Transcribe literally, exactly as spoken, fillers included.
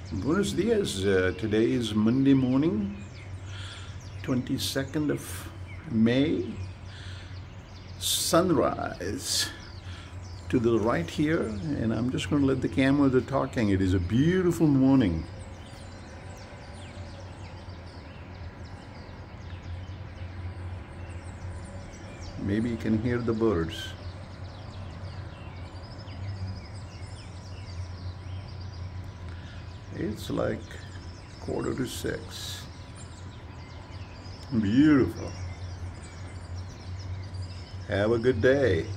Buenos dias. Uh, today is Monday morning, twenty-second of May. Sunrise to the right here, and I'm just going to let the camera do talking. It is a beautiful morning. Maybe you can hear the birds. It's like quarter to six. Beautiful. Have a good day.